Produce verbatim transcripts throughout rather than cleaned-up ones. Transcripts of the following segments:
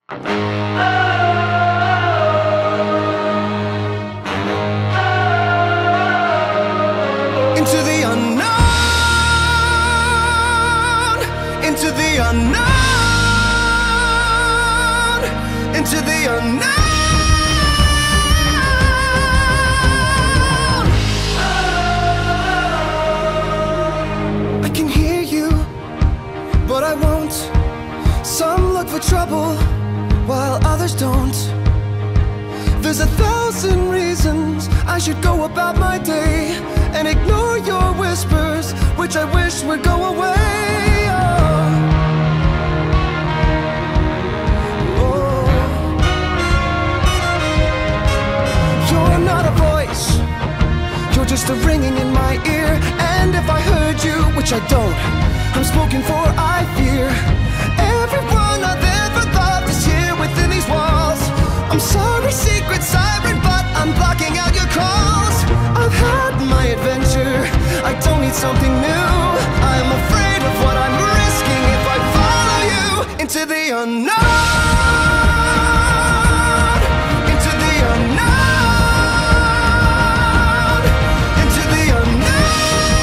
Into the unknown, into the unknown, into the unknown. I can hear you, but I won't. Some look for trouble, while others don't. There's a thousand reasons I should go about my day and ignore your whispers, which I wish would go away. Oh. Oh. You're not a voice, you're just a ringing in my ear. And if I heard you, which I don't, I'm spoken for, I fear. Everyone I've ever loved is here within these walls. I'm sorry, secret siren, but I'm blocking out your calls. I've had my adventure, I don't need something new. I'm afraid of what I'm risking if I follow you into the unknown, into the unknown, into the unknown.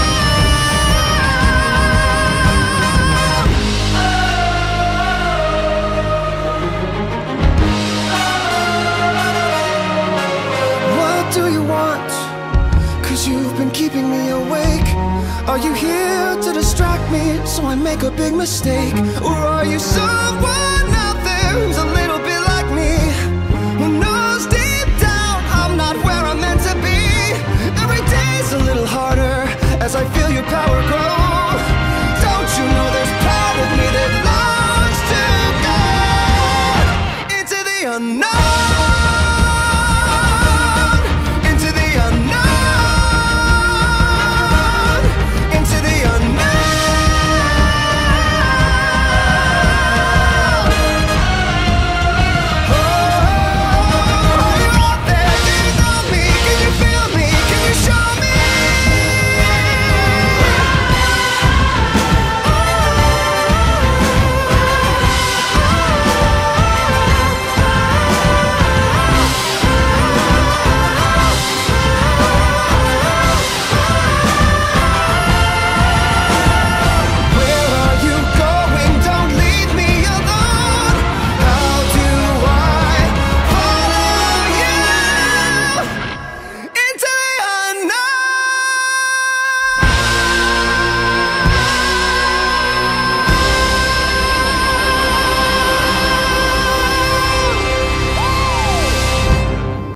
What do you want? 'Cause you've been keeping me awake. Are you here to distract me so I make a big mistake? Or are you someone